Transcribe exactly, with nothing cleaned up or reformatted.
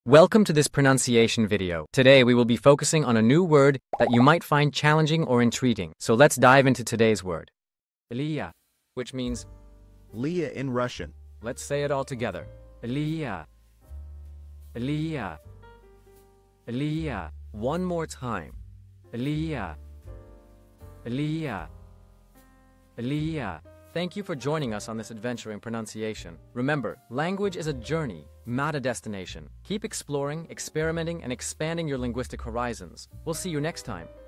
Welcome to this pronunciation video. Today we will be focusing on a new word that you might find challenging or intriguing. So let's dive into today's word. Leah, which means Leah in Russian. Let's say it all together. Leah. Leah. Leah. One more time. Leah. Leah. Leah. Thank you for joining us on this adventure in pronunciation. Remember, language is a journey, not a destination. Keep exploring, experimenting, and expanding your linguistic horizons. We'll see you next time.